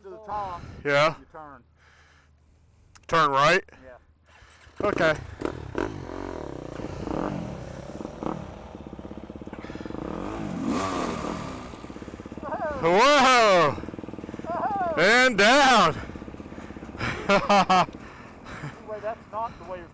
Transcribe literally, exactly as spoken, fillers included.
to the top. Yeah. You turn. Turn right? Yeah. Okay. Whoa! Whoa. And down! Anyway, that's not the way you're